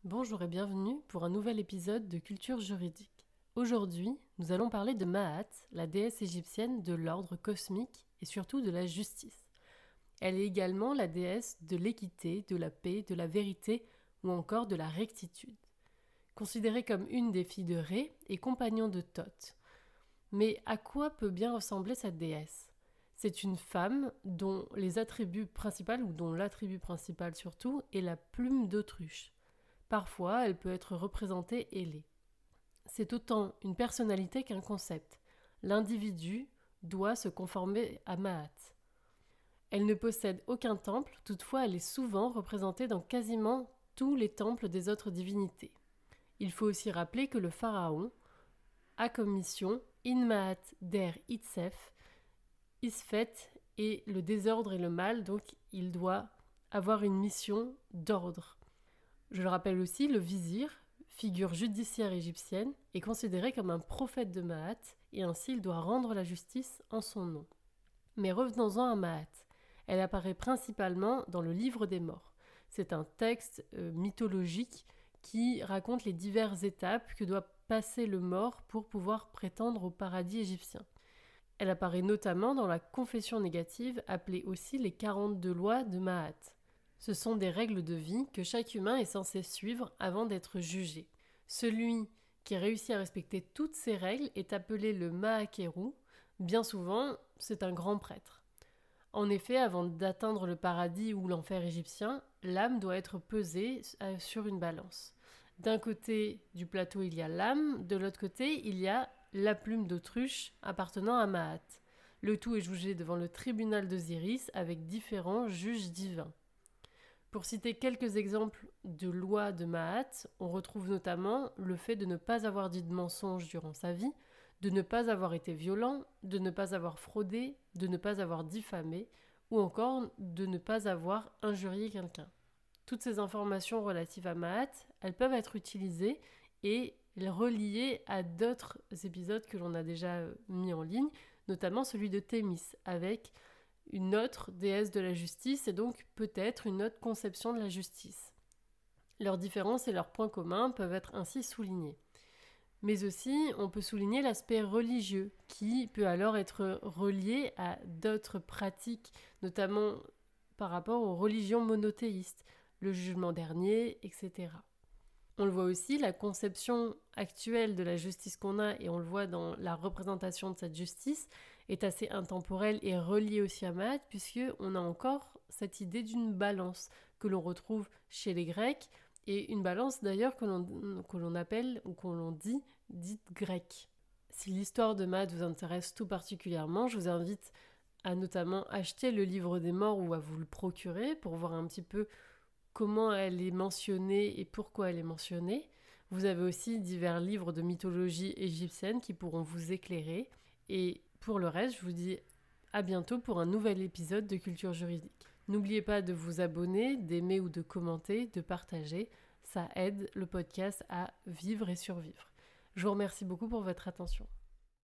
Bonjour et bienvenue pour un nouvel épisode de Culture juridique. Aujourd'hui, nous allons parler de Maat, la déesse égyptienne de l'ordre cosmique et surtout de la justice. Elle est également la déesse de l'équité, de la paix, de la vérité ou encore de la rectitude. Considérée comme une des filles de Ré et compagnon de Thoth. Mais à quoi peut bien ressembler cette déesse ? C'est une femme dont les attributs principaux, ou dont l'attribut principal surtout, est la plume d'autruche. Parfois, elle peut être représentée ailée. C'est autant une personnalité qu'un concept. L'individu doit se conformer à Maat. Elle ne possède aucun temple, toutefois elle est souvent représentée dans quasiment tous les temples des autres divinités. Il faut aussi rappeler que le pharaon a comme mission In Maat Der Itzef, Isfet et le désordre et le mal, donc il doit avoir une mission d'ordre. Je le rappelle aussi, le vizir, figure judiciaire égyptienne, est considéré comme un prophète de Maat et ainsi il doit rendre la justice en son nom. Mais revenons-en à Maat. Elle apparaît principalement dans le livre des morts. C'est un texte mythologique qui raconte les diverses étapes que doit passer le mort pour pouvoir prétendre au paradis égyptien. Elle apparaît notamment dans la confession négative, appelée aussi les 42 lois de Maat. Ce sont des règles de vie que chaque humain est censé suivre avant d'être jugé. Celui qui réussit à respecter toutes ces règles est appelé le Maakeru. Bien souvent, c'est un grand prêtre. En effet, avant d'atteindre le paradis ou l'enfer égyptien, l'âme doit être pesée sur une balance. D'un côté du plateau, il y a l'âme, de l'autre côté, il y a la plume d'autruche appartenant à Maat. Le tout est jugé devant le tribunal d'Osiris avec différents juges divins. Pour citer quelques exemples de lois de Maat, on retrouve notamment le fait de ne pas avoir dit de mensonge durant sa vie, de ne pas avoir été violent, de ne pas avoir fraudé, de ne pas avoir diffamé, ou encore de ne pas avoir injurié quelqu'un. Toutes ces informations relatives à Maat, elles peuvent être utilisées et reliées à d'autres épisodes que l'on a déjà mis en ligne, notamment celui de Thémis, avec une autre déesse de la justice et donc peut-être une autre conception de la justice. Leurs différences et leurs points communs peuvent être ainsi soulignés. Mais aussi, on peut souligner l'aspect religieux qui peut alors être relié à d'autres pratiques, notamment par rapport aux religions monothéistes, le jugement dernier, etc. On le voit aussi, la conception actuelle de la justice qu'on a, et on le voit dans la représentation de cette justice, est assez intemporelle et reliée aussi à Maat, puisqu'on a encore cette idée d'une balance que l'on retrouve chez les Grecs, et une balance d'ailleurs que l'on appelle ou que l'on dit dite grecque. Si l'histoire de Maat vous intéresse tout particulièrement, je vous invite à notamment acheter le livre des morts ou à vous le procurer pour voir un petit peu comment elle est mentionnée et pourquoi elle est mentionnée. Vous avez aussi divers livres de mythologie égyptienne qui pourront vous éclairer. Et pour le reste, je vous dis à bientôt pour un nouvel épisode de Culture juridique. N'oubliez pas de vous abonner, d'aimer ou de commenter, de partager. Ça aide le podcast à vivre et survivre. Je vous remercie beaucoup pour votre attention.